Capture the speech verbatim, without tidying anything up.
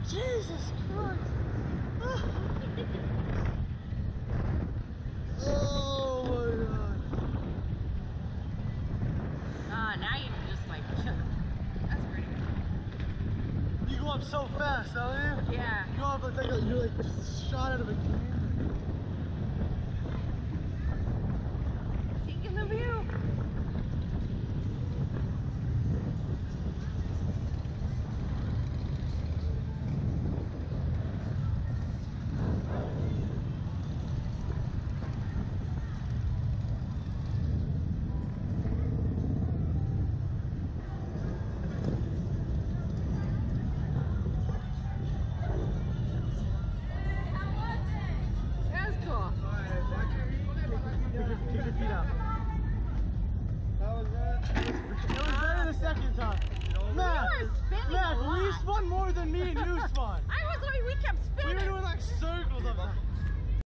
Jesus Christ! Oh my God! Ah, now you can just like, that's pretty good. You go up so fast, don't you? Yeah. You go up like, like you're like just shot out of a cannon. Taking the view. Take your feet out. How was that? It was better the second time. Matt, Matt, you spun more than me and you spun. I was like, we kept spinning. We were doing like circles up there.